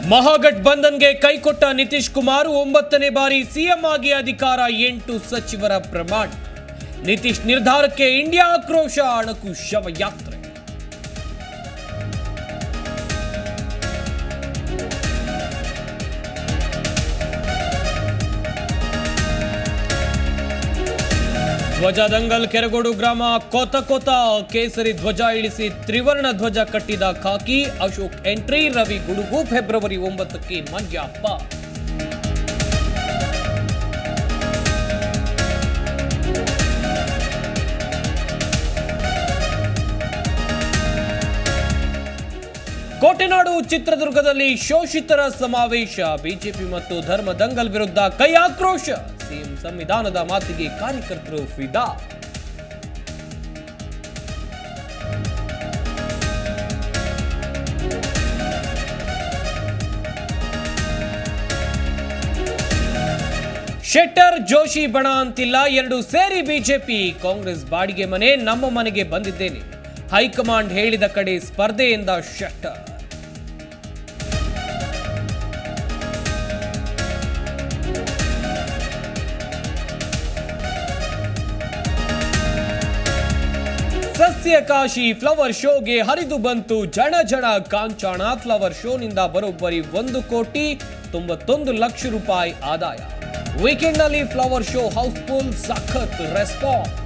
ಮಹಾಗಠಬಂಧನ್ಗೆ ಕೈಕೊಟ್ಟ ನಿತೀಶ್ ಕುಮಾರ್ 9ನೇ ಬಾರಿ ಸಿಎಂ ಆಗಿ ಅಧಿಕಾರ 8 ಸಚಿವರ ಪ್ರಮಾಣ. ನಿತೀಶ್ ನಿರ್ಧಾರಕ್ಕೆ ಇಂಡಿಯಾ ಆಕ್ರೋಶ, ಅಣಕು ಶವಯಾತ್ರೆ. ಧ್ವಜ ದಂಗಲ್ ಕೆರಗೋಡು ಗ್ರಾಮ ಕೋತ ಕೇಸರಿ ಧ್ವಜ ಇಳಿಸಿ ತ್ರಿವರ್ಣ ಧ್ವಜ ಕಟ್ಟಿದ ಖಾಕಿ ಅಶೋಕ್ ಎಂಟ್ರಿ. ರವಿ ಗುಡುಗು ಫೆಬ್ರವರಿ 9ಕ್ಕೆ ಮಂಡ್ಯಪ್ಪ. ಕೋಟೆನಾಡು ಚಿತ್ರದುರ್ಗದಲ್ಲಿ ಶೋಷಿತರ ಸಮಾವೇಶ. ಬಿಜೆಪಿ ಮತ್ತು ಧರ್ಮ ದಂಗಲ್ ವಿರುದ್ಧ ಕೈ ಆಕ್ರೋಶ. ಸಿಎಂ ಸಂವಿಧಾನದ ಮಾತಿಗೆ ಕಾರ್ಯಕರ್ತರು ಫಿದಾ. ಶೆಟ್ಟರ್ ಜೋಶಿ ಬಣ ಅಂತಿಲ್ಲ, ಎರಡು ಸೇರಿ ಬಿಜೆಪಿ. ಕಾಂಗ್ರೆಸ್ ಬಾಡಿಗೆ ಮನೆ, ನಮ್ಮ ಮನೆಗೆ ಬಂದಿದ್ದೇನೆ. ಹೈಕಮಾಂಡ್ ಹೇಳಿದ ಕಡೆ ಸ್ಪರ್ಧೆ ಎಂದ ಶೆಟ್ಟರ್. ಸಸ್ಯಕಾಶಿ ಫ್ಲವರ್ ಶೋಗೆ ಹರಿದು ಬಂತು ಜನ ಕಾಂಚಾಣ. ಫ್ಲವರ್ ಶೋನಿಂದ ಬರೋಬ್ಬರಿ 1,91,00,000 ರೂಪಾಯಿ ಆದಾಯ. ವೀಕೆಂಡ್ನಲ್ಲಿ ಫ್ಲವರ್ ಶೋ ಹೌಸ್ಫುಲ್, ಸಖತ್ ರೆಸ್ಪಾನ್ಸ್.